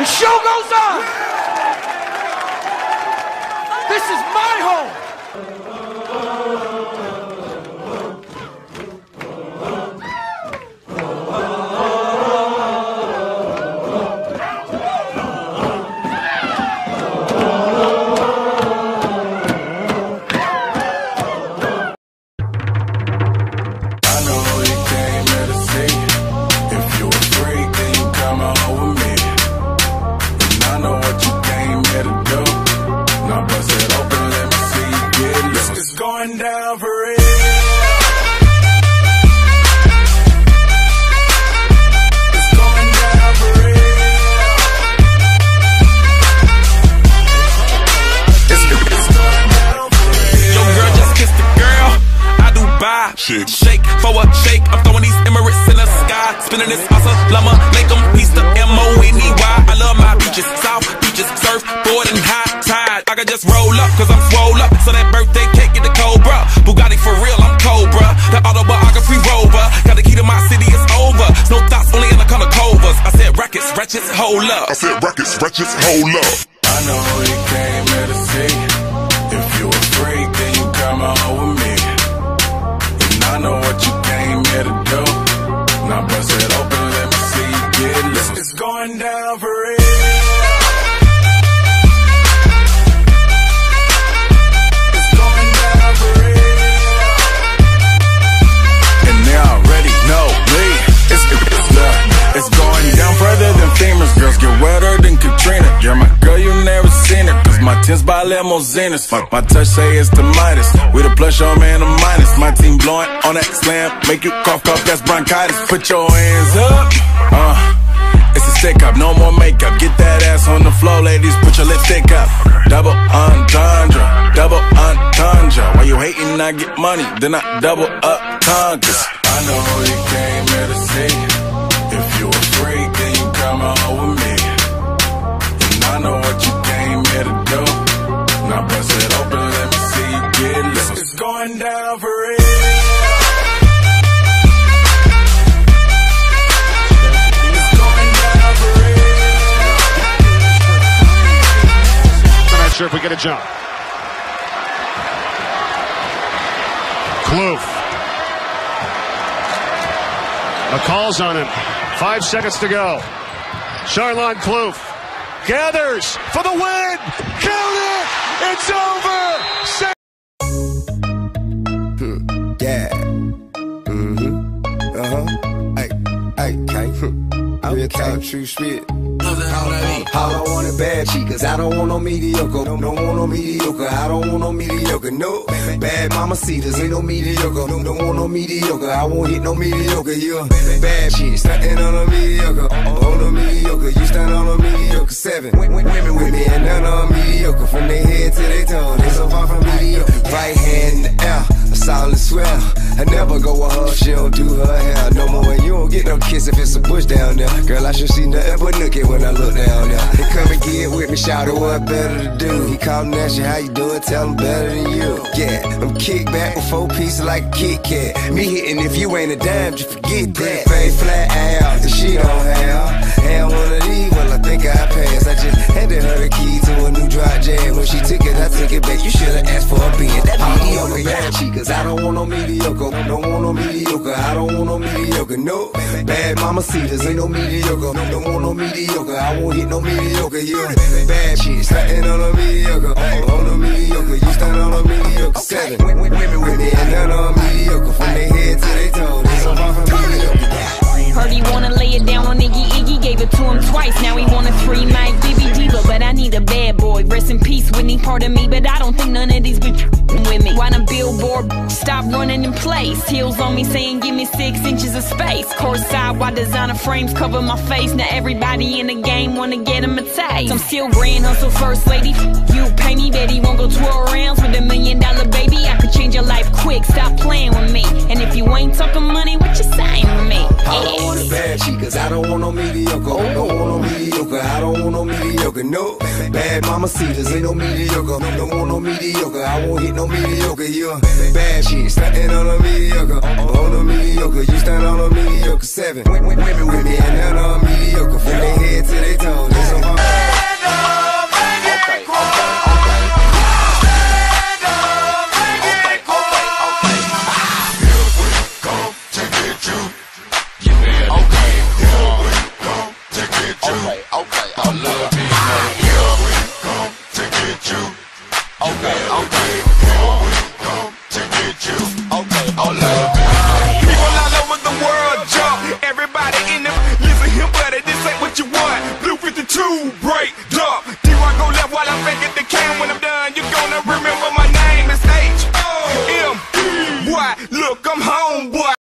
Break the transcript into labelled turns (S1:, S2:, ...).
S1: The show goes on. This is my home.
S2: Down for real. It's going down for real. It's going down for real. Your girl just kissed the girl. I do buy shit. Shake for a shake. I'm throwing these Emirates in the sky. Spinning this Assalamu alaikum. Piece the M-O-N-E-Y. I love my beaches. South beaches. Surfboard and high tide. I can just roll up cause I'm swole up. So that birthday cake get the Cobra. Bugatti for real, I'm Cobra. The autobiography rover. Got the key to my city, it's over. No thoughts, only in the color covers. I said rackets, wretches, hold up.
S3: I said rackets, wretches, hold up.
S2: I know you came here to see. If you a freak, then you come on with me. And I know what you came here to do. Now bust it open, let me see you get loose. It's going down for real. It's going down further than famous. Girls get wetter than Katrina. Yeah, my girl, you never seen it. Cause my tins by limousines. My touch say it's the Midas. We the plus, your man, the minus. My team blowing on that slam. Make you cough, that's bronchitis. Put your hands up. It's a stick up, no more makeup. Get that ass on the floor, ladies. Put your lipstick up. Double entendre. Double entendre. While you hating, I get money. Then I double up conquers. I know you came here to see. If you a freak, then you come on with me. And I know what you came here to do. Now bust it open, let me see you get loose. It's going down for real. It's going down for real.
S4: I'm not sure if we get a jump. Kloof. McCall's on him. 5 seconds to go. Charlon Kloof gathers for the win. Count it. It's over.
S5: Yeah. I'm real talk, true shit. All I want is bad chicas. I don't want no mediocre. Don't want no mediocre. I don't want no mediocre. No bad mamacitas. Ain't no mediocre. Don't want no mediocre. I won't hit no mediocre. You bad shit. Stuntin' on a mediocre. On a mediocre. You stand on a mediocre. 7 women with me and none of them mediocre. From their head to their toe. They so far from mediocre. Right hand in the air. A solid swell. I never go with her. She don't do her hair no more. You don't get no kiss if it's a bush down there. Girl, I should see nothing but nookie when I look down there. They come and get with me, shout out what better to do. He callin' at you, how you doing? Tell him better than you. Yeah, I'm kick back with 4 pieces like a Kit Kat. Me hitting if you ain't a dime, just forget that. Face flat out, the she don't have. Had one of these, well I think I passed. I just handed her the key to a new drop jam. When she took it, I took it back. You should've asked for a being. That mediocre, bad chicas. I don't want no mediocre. Don't want no mediocre. I don't want no mediocre. No bad mamacitas. Ain't no mediocre. Don't want no mediocre. I won't hit no mediocre. You bad shit. Stuntin' on a mediocre. On a mediocre. You stand on a mediocre. 7 women with me and none of them mediocre. From their head to their toes. They so far from mediocre.
S6: Heard he wanna lay it down on Iggy. Iggy gave it to him twice. Now he want a 3-night BB Diva. But I need a bad boy. Rest in peace, Whitney, part of me. But I don't think none of these bitches with me. Why the billboard stop running in place? Heels on me saying give me 6 inches of space. Courtside while designer frames cover my face. Now everybody in the game wanna get him a taste. I'm still grand hustle first lady. You pay me, bet he won't go 12 rounds with $1 million baby. I could change your life quick. Stop playing with me. And if you ain't talking money, what you saying with me?
S5: All I want is bad chicas. I don't want no mediocre. Don't want no mediocre. I don't want no mediocre. No bad mamacitas. Ain't no mediocre. Don't want no mediocre. I won't hit no mediocre. You bad shit. Stuntin' on a mediocre. On a mediocre. You stand on a mediocre. 7 women with me and none of